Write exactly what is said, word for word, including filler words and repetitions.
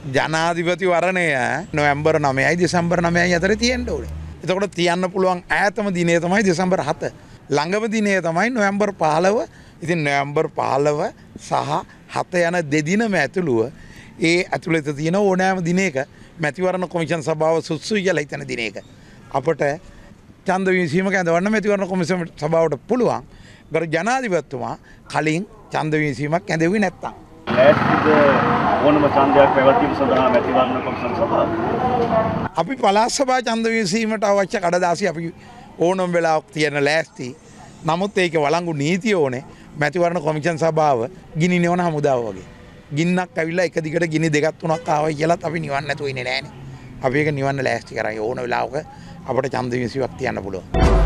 ජනාධිපති වරණය නොවැම්බර් නවයයි දෙසැම්බර් නවයයි අතර තියෙන්න ඕනේ. එතකොට තියන්න පුළුවන් ඈතම දිනේ තමයි දෙසැම්බර් හත. ළඟම දිනේ තමයි නොවැම්බර් පහළව. ඉතින් නොවැම්බර් පහළව සහ හත යන දෙදිනම ඇතුළුව ඒ ඇතුළත තියෙන ඕනෑම දිනයක මැතිවරණ කොමිෂන් සභාව සුදුසුයි කියලා හිතන දිනයක අපට ඡන්ද විමසීමක ඇඳවන්න මැතිවරණ කොමිෂන් සභාවට පුළුවන්. ගරු ජනාධිපතිතුමා කලින් ඡන්ද විමසීමක් ඇඳෙව්වේ නැත්තම්. ලෑස්තිද ඕනම ඡන්දයක් පැවැත්වීම සඳහා මැතිවරණ කොමිෂන් සභාව? අපි පළාත් සභා ඡන්ද විමසීමට අවශ්‍ය කඩදාසි අපි ඕනම වෙලාවක තියෙන ලෑස්ති. නමුත් ඒක වළංගු නීතිය ඕනේ. මැතිවරණ කොමිෂන් සභාව ගිනි නිවන හමුදාව වගේ. ගින්නක් ඇවිල්ලා එක දිගට ගිනි දෙකක් තුනක් ආවයි කියලාත් අපි නිවන්න නැතුව ඉන්නේ නෑනේ. අපි ඒක නිවන්න ලෑස්ති කරයි ඕන වෙලාවක අපිට ඡන්ද විමසීමක් තියන්න පුළුවන්.